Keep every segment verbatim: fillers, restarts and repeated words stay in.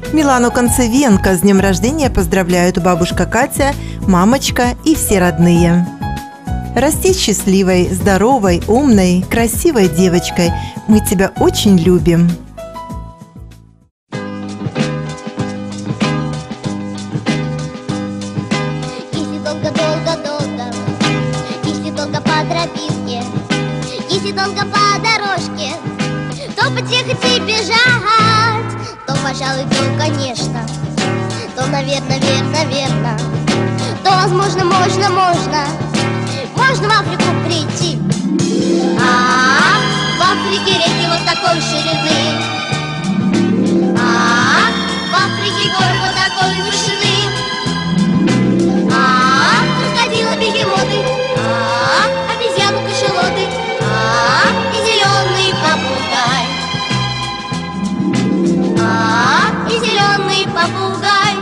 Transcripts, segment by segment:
Милану Концевенко с днем рождения поздравляют бабушка Катя, мамочка и все родные. Расти счастливой, здоровой, умной, красивой девочкой. Мы тебя очень любим. Если долго-долго-долго, если долго по тропинке, если долго по дорожке, то потихо и бежать, то, пожалуй, то, конечно, то, наверное, верно, верно, то, возможно, можно, можно, можно в Африку прийти. А, в Африке реки вот такой ширины, а, в Африке горы вот такой вышины, а, крокодилы, бегемоты, а, обезьяны, кашалоты, а, и зеленый попугай, а, и зеленый попугай.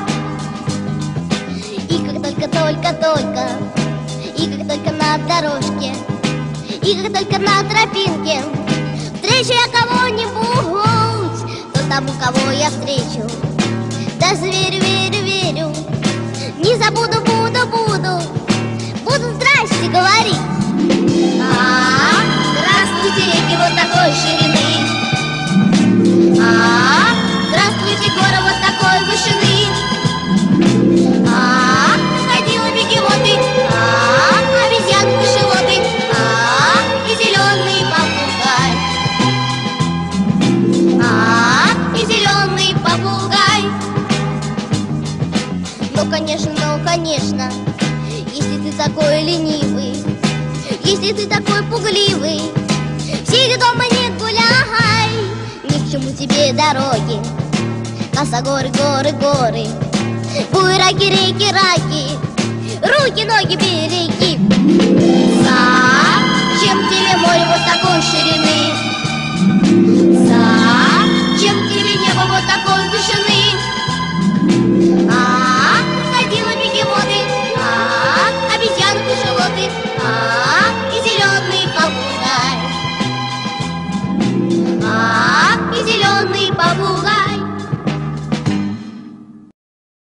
И как только-только-только, и как только на дорожке, и как только на тропинке встречу я кого-нибудь, то тому, кого я встречу, даже верю, верю, верю, не забуду, буду, буду, буду здрасте говорить. А, здравствуйте, реки вот такой ширины, а, здравствуйте, горы вот такой вышины, а, крокодилы, бегемоты, а, обезьяны, кашалоты, а, и зеленый попугай, а, и зеленый попугай. Ну, конечно, ну, конечно, если ты такой ленивый, если ты такой пугливый, сиди дома, не гуляй, ни к чему тебе дороги, косогоры, горы, горы, буераки, реки, раки, руки, ноги бери.